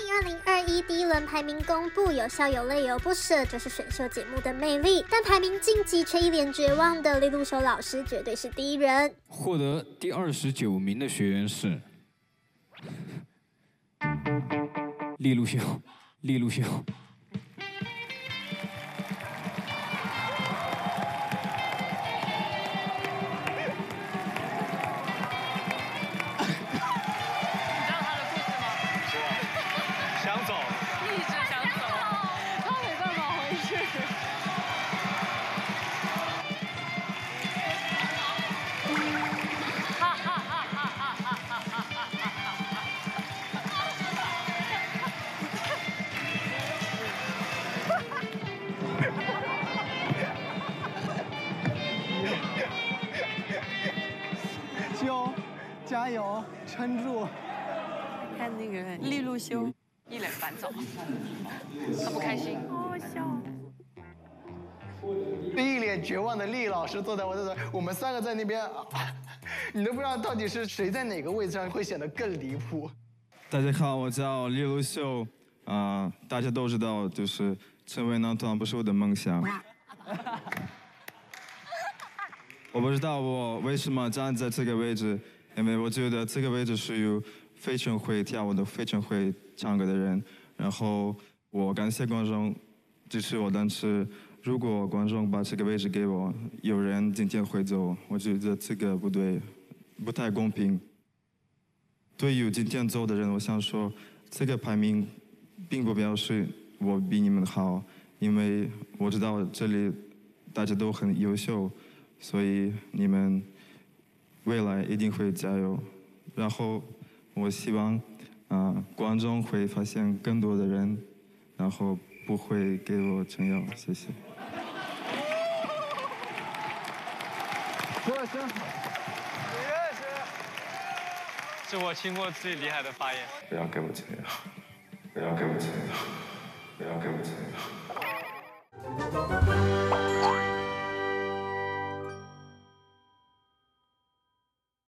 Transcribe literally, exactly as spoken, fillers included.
二零二一第一轮排名公布，有笑有泪有不舍，就是选秀节目的魅力。但排名晋级却一脸绝望的利路修老师绝对是第一人。 获得第二十九名的学员是利路修，利路修。 修，加油，撑住！ 看那个利路修， 一脸烦躁，他不开心， 好好笑。 一脸绝望的厉老师坐在我这边，我们三个在那边，你都不知道到底是谁在哪个位置上会显得更离谱。 大家好，我叫利路修，啊、呃，大家都知道，就是成为男团不是我的梦想。我不知道我为什么站在这个位置，因为我觉得这个位置是有非常会跳舞的、非常会唱歌的人。然后我感谢观众支持我，但是如果观众把这个位置给我，有人今天会走，我觉得这个不对，不太公平。对于今天走的人，我想说，这个排名并不表示我比你们好，因为我知道这里大家都很优秀。所以你们未来一定会加油，然后我希望啊、呃、观众会发现更多的人，然后不会给我撑腰，谢谢。 说得真好， 你认识？是我听过最厉害的发言。 不要给我撑腰，不要给我撑腰，不要给我撑腰。